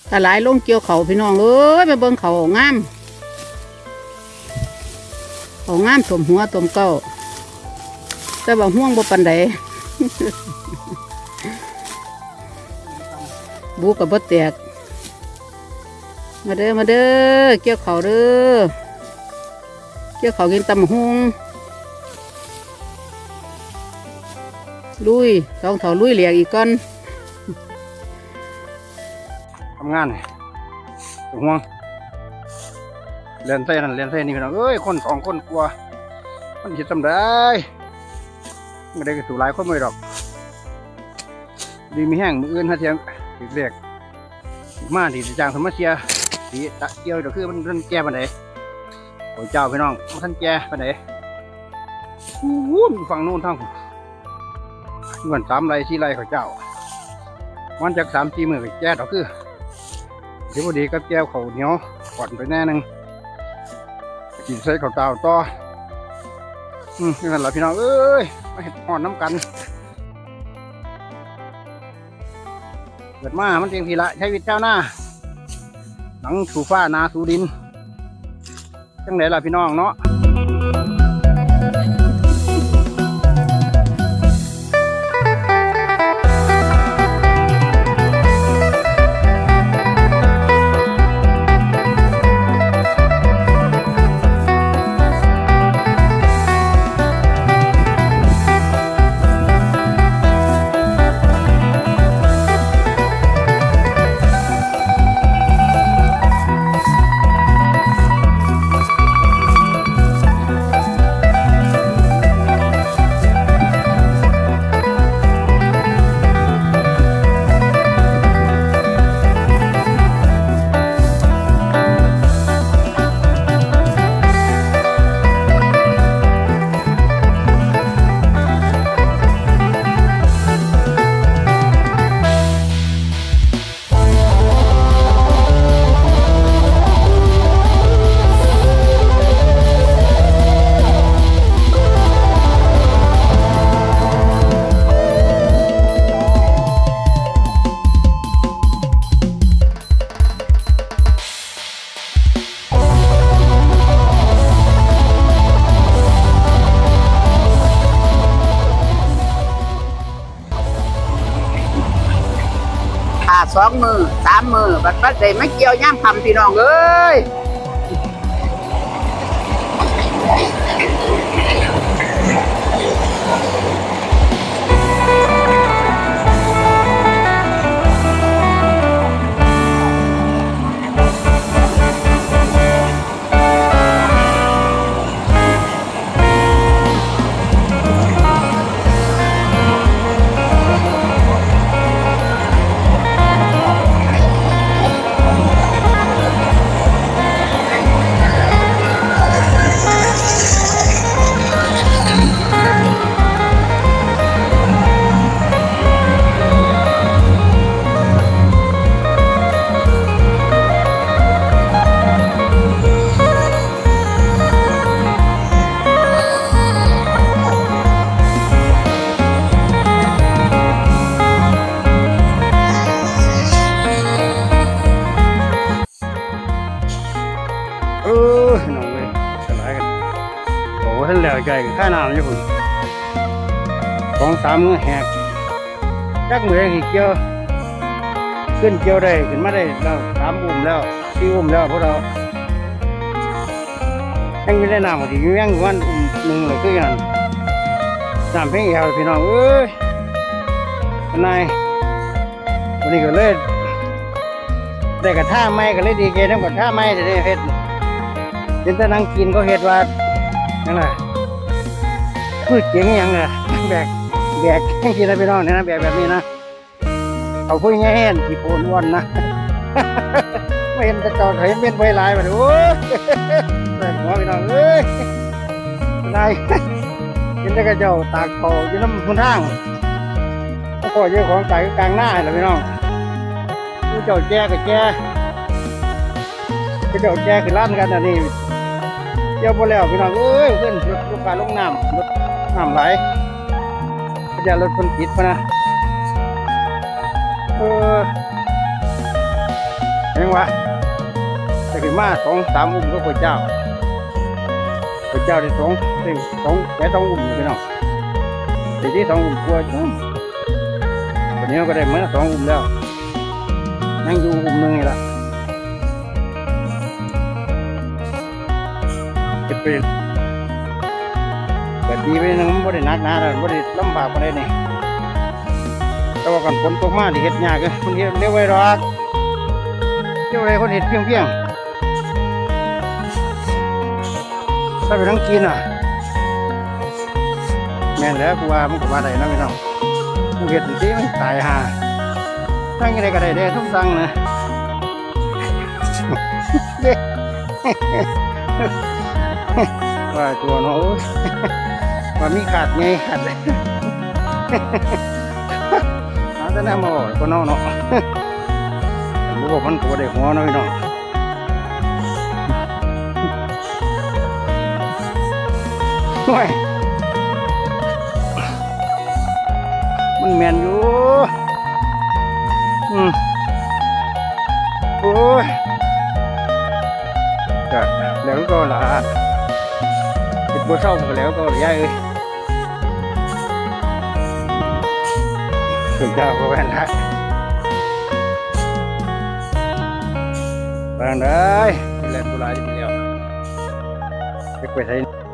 ถ้าหลายลงเกี่ยวเขาพี่น้องเอ้ยไปเบิ่งเขางามเขางามสมหัวสมเก้าแต่ว่าห่วงบ่ปันใด บูกับบ่แตกมาเด้อมาเด้อเกี่ยวเขาเด้อเกี่ยวเขากินตำหุงลุยสองเท่าลุยเหลียกอีกก่อนทำงานห่วงเรียนเส้นนั่นเรียนเส้นนี่พี่น้องเอ้ยคน2 คนกลัวมันคิดทำได้ไม่ได้กระสุนหลายคนไม่ดอกดีมีแห้งมืออื่นฮะเทียงเรียกมาดีจางสมัชเชียดีตะเกี่ยวก็คือมันแก่ปันไหนโอ้เจ้าพี่น้องท่านแก่ปันไหนฝั่งโน้นทั้งเหมือน3 ไร่ 4 ไร่ของเจ้ามันจาก3 4 มื้อแก่ดอกคือเดี๋ยวพอดีกับแก้วเขาเหนียวก่อนไปแน่นึงกินใส่ข้าวเต่าต่อนี่นั่นแหละพี่น้องเอ้ยมาเห็ดห่อนน้ำกันเกิดมามันเพียงทีละใช้วิทย์เจ้าหน้าหนังสู่ฟ้านาสู่ดินจังไหนล่ะพี่น้องเนาะ 2 มือ 3 มือบัดได้ไม่เกี่ยวย่ำคำพี่น้องเอ้ยน้องเลยสลายกันโอ้ท่านแล้วใจข้าน้ำอยู่คุณ2 3 มื้อแหกจักมือขี้เกี่ยวขึ้นเกี่ยวได้ขึ้นมาได้แล้ว3 อุ้มแล้ว4 อุ้มแล้วพวกเรายังไม่ได้น้ำที่ยังวันอุ้ม1เลยคือกันน้ำเพียงเอวพี่น้องเอ้ยนายวันนี้ก็เลยได้กระท่าไม้ก็เลยดีเกน้ำกระท่าไม้จะได้เฮ็ดเห็นแต่นั่งกินก็เฮ็ดว่านั่นแหละพืชเจ๋งยังเลยแบกยังกินอะไรพี่น้องเนี่ยนะแบบนี้นะเขาพูดง่ายๆที่โพนวันนะไม่เห็นจะจอดเห็นเป็นใบลายมาดูแบกหัวพี่น้องเอ้ยนายเห็นแต่กระเจ้าตากคออยู่น้ำคนทางแล้วก็เยอะของใส่กลางหน้าเลยพี่น้องผู้เจ้าแก่กับแก่เจ้าแก่คือร้านกันอันนี้เจ้าบ่แล้วพี่น้องเอ้ยขึ้นรถลูกค้าลงน้ำรถน้ำไหลจะรถคนติดพะนะงวะจะขึ้นมา2-3 อุ้มก็พระเจ้าได้2 อุ้มพี่น้องทีที่2 อุ้มกลัวจ้ะวันนี้ก็ได้เหมือน2 อุ้มแล้วนั่งอยู่อุ้มหนึ่งนี่ละจะเป็นแต่ดีไปนึงไม่ได้นักหนาเลยไม่ได้ลำบากอะไรนี่แต่ว่ากันฝนตกมาที่เห็ดยากเลยคนเห็ดเลี้ยวไว้รอกเลี้ยวไรคนเห็ดเพียงถ้าไปทั้งกินแม่นแล้วกูว่ามันก็ว่าได้นะพี่น้องกูเห็ดจริงๆมันตายห่าทั้งยังไงก็ได้ทุกสั่งนะว่าตัวเนาะว่ามีขาดไงขาดเลยอาจจะน่ามาบอกคนเนาะผมบอกมันตัวเด็กหัวน้อยเนาะมันแมนอยู่โอ้ยก็แล้วก็ละติดบัวเศร้าก็แล้วก็ย้ายเอ้ยสุดยอดก็แม่นละไปเลยเล่นตุลาที่เดียวไปใช้